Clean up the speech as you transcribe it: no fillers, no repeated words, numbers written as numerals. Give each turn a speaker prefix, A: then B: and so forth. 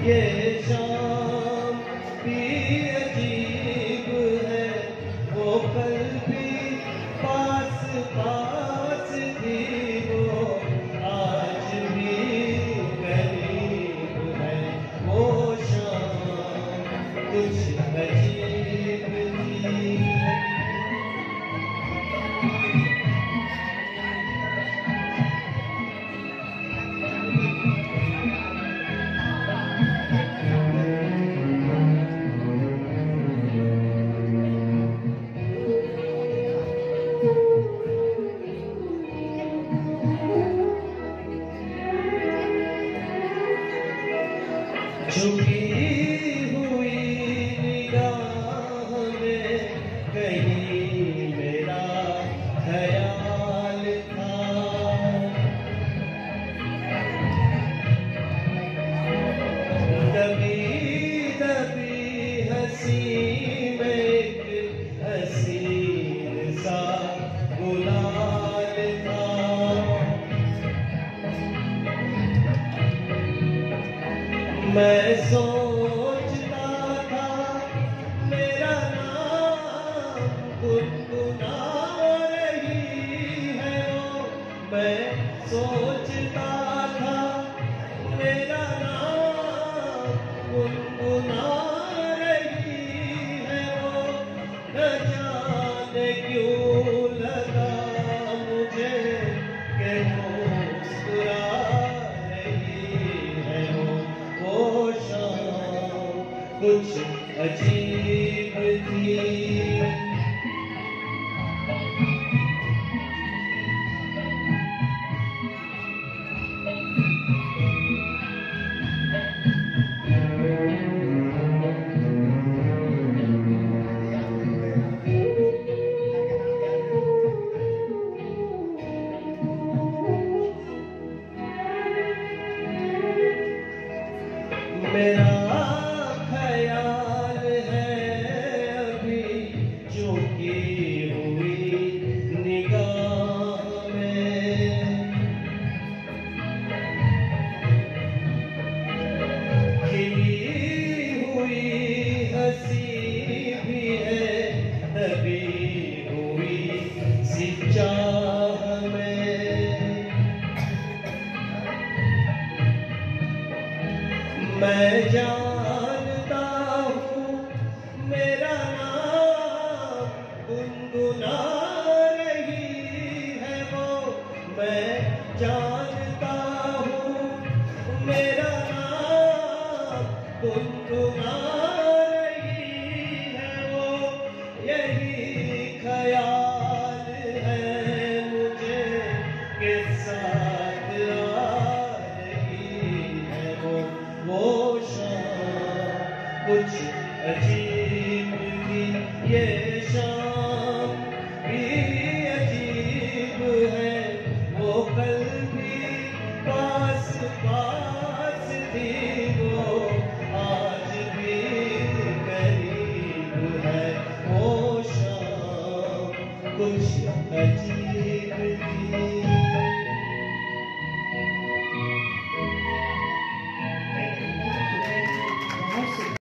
A: ये शाम भी अजीब है, वो कल भी पास पास थी, वो आज भी करीब है। वो शाम कुछ अजीब थी। झुकी हुई निगाह में कहीं मेरा ख्याल था, दबी दबी हंसी में एक हसीन सा गुलाल था। मैं सोचता था मेरा नाम गुनगुना रही है वो, मैं सोचता था मेरा नाम गुनगुना रही है वो। न जाने क्यों लगा मुझे कि मुस्कुरा कुछ अजीब थी। मेरा ख्याल है अभी झुकी हुई निगाह में, खिली हुई हंसी भी है, दबी हुई सी चाह में। मैं जानता हूँ मेरा नाम गुनगुना रही है वो, मैं जानता हूँ मेरा नाम गुनगुना रही है वो। यही ख्याल है मुझे के साथ आ रही है वो शाम कुछ अजीब